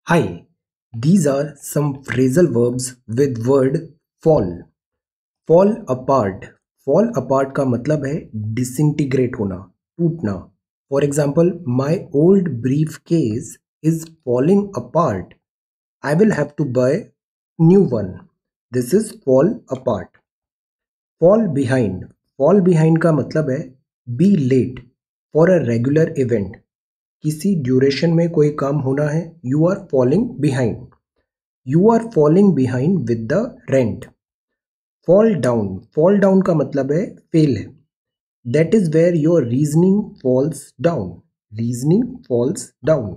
Hi, these are some phrasal verbs with word fall. Fall apart. Fall apart का मतलब है disintegrate होना, टूटना. For example, my old briefcase is falling apart. I will have to buy new one. This is fall apart. Fall behind. Fall behind का मतलब है be late for a regular event. किसी duration में कोई काम होना है, you are falling behind. You are falling behind with the rent. Fall down. Fall down का मतलब है फेल है. That is where your reasoning falls down. Reasoning falls down.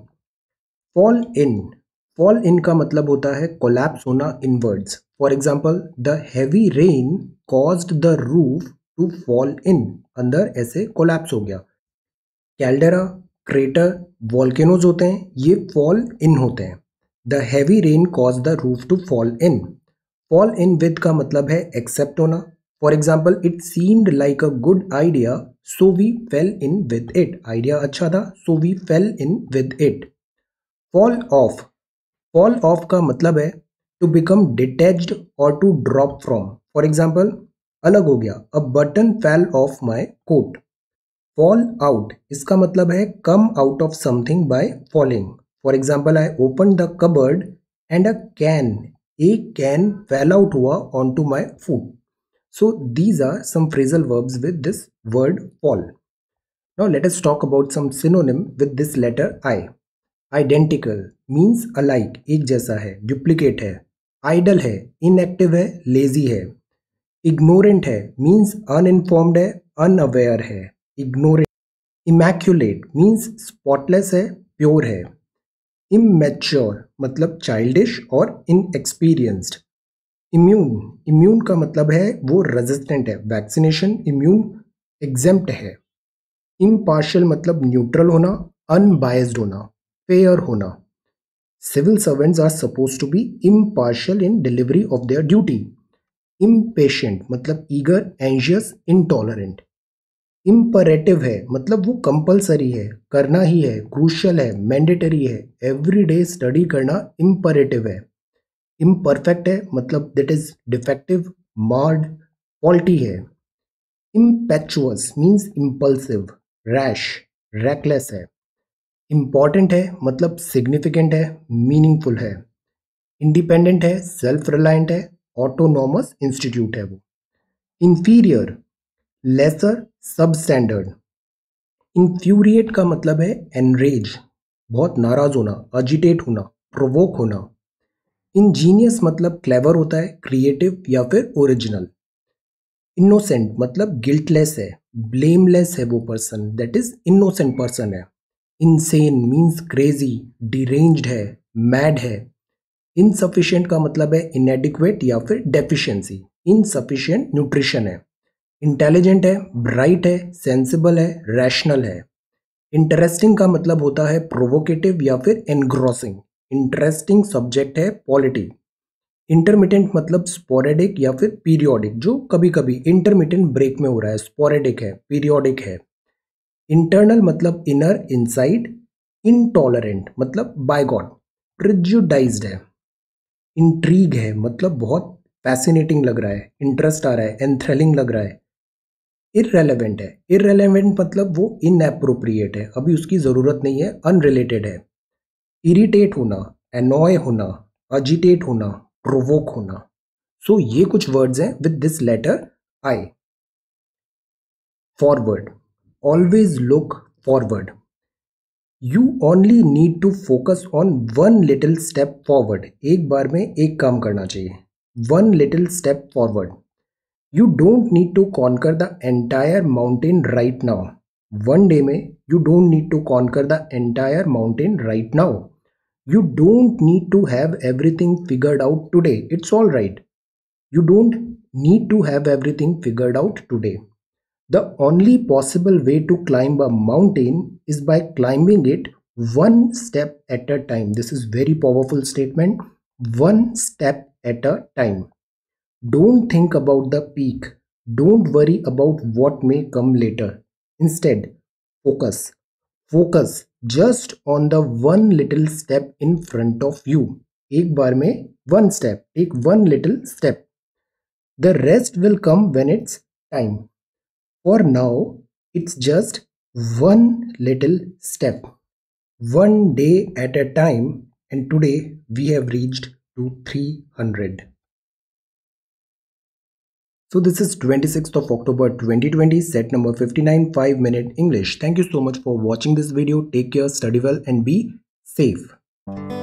Fall in. Fall in का मतलब होता है कोलैप्स होना inwards. For example, the heavy rain caused the roof to fall in. अंदर ऐसे कोलैप्स हो गया. कैल्डेरा, क्रेटर, वॉल्केनोज होते हैं, ये फॉल इन होते हैं. The heavy rain cause the roof to fall in. Fall in with का मतलब है एक्सेप्ट होना. For example, it seemed like a good idea so we fell in with it. Idea अच्छा था, so we fell in with it. Fall off. Fall off का मतलब है to become detached और to drop from. For example, अलग हो गया, a button fell off my coat. Fall out, इसका मतलब है come out of something by falling. For example, I open the cupboard and a can. एक can fell out हुआ on to my food. So these are some phrasal verbs with this word fall. Now let us talk about some synonym with this letter I. Identical means alike, एक जैसा है, duplicate है. Idol है, inactive है, lazy है. Ignorant है means uninformed है, unaware है. इग्नोरेंट. इमैक्यूलेट मीन्स स्पॉटलेस है, प्योर है. इमैच्योर मतलब चाइल्डिश और इनएक्सपीरियंस्ड. इम्यून. इम्यून का मतलब है वो रेजिस्टेंट है, वैक्सीनेशन. इम्यून एग्जेम्प्ट है. इम्पार्शियल मतलब न्यूट्रल होना, अनबायस्ड होना, फेयर होना. Civil servants are suppose to be impartial in delivery of their duty. Impatient मतलब ईगर, एंशियस, इंटॉलरेंट. इम्परेटिव है मतलब वो कंपलसरी है, करना ही है, क्रूशियल है, मैंडेटरी है, एवरीडे स्टडी करना इम्परेटिव है. इम्परफेक्ट है मतलब that is defective, marred, faulty है. Impetuous means impulsive, rash, reckless है. इम्पॉर्टेंट है मतलब सिग्निफिकेंट है, मीनिंगफुल है. इंडिपेंडेंट है, सेल्फ रिलायंट है, ऑटोनॉमस इंस्टीट्यूट है वो. Inferior, lesser, substandard. Infuriate का मतलब है एनरेज, बहुत नाराज होना, अजिटेट होना, प्रोवोक होना. इंजीनियस मतलब क्लेवर होता है, क्रिएटिव या फिर ओरिजिनल. इनोसेंट मतलब गिल्टलेस है, ब्लेमलेस है वो person, that is innocent person है. इनसेन मीन्स क्रेजी, डिरेंज्ड है, मैड है. इनसफिशिएंट का मतलब है इनएडिक्वेट या फिर डेफिशिएंसी. इनसफिशिएंट न्यूट्रिशन है. इंटेलिजेंट है, ब्राइट है, सेंसिबल है, रैशनल है. इंटरेस्टिंग का मतलब होता है प्रोवोकेटिव या फिर एनग्रॉसिंग. इंटरेस्टिंग सब्जेक्ट है पॉलिटी. इंटरमिटेंट मतलब स्पोरेडिक या फिर पीरियोडिक, जो कभी कभी इंटरमिटेंट ब्रेक में हो रहा है. स्पोरेडिक है, पीरियोडिक है. इंटरनल मतलब इनर, इनसाइड. इंटॉलरेंट मतलब बाय गॉड, प्रिजुडाइज्ड है. इंट्रीग है मतलब बहुत फैसिनेटिंग लग रहा है, इंटरेस्ट आ रहा है, एंथ्रिलिंग लग रहा है. इररेलेवेंट है. इररेलेवेंट मतलब वो इनएप्रोप्रिएट है, अभी उसकी ज़रूरत नहीं है, अनरिलेटेड है. इरिटेट होना, एनॉय होना, अजिटेट होना, प्रोवोक होना. सो ये कुछ वर्ड्स हैं with this letter I. Forward. Always look forward. You only need to focus on one little step forward. एक बार में एक काम करना चाहिए. One little step forward. You don't need to conquer the entire mountain right now. One day में you don't need to conquer the entire mountain right now. You don't need to have everything figured out today. It's all right. You don't need to have everything figured out today. The only possible way to climb a mountain is by climbing it one step at a time. This is very powerful statement. One step at a time. Don't think about the peak. Don't worry about what may come later. Instead, focus. Focus just on the one little step in front of you. एक बार में one step, take one little step. The rest will come when it's time. For now, it's just one little step, one day at a time, and today we have reached to 300. So this is 26th of October 2020, set number 59, 5-minute English. Thank you so much for watching this video. Take care, study well, and be safe.